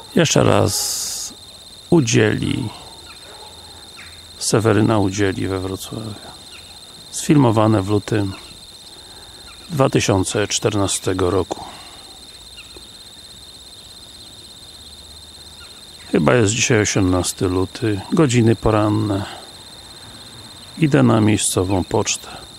Jeszcze raz udzieli Seweryna udzieli we Wrocławiu. Sfilmowane w lutym 2014 roku. Chyba jest dzisiaj 18 luty, godziny poranne. Idę na miejscową pocztę.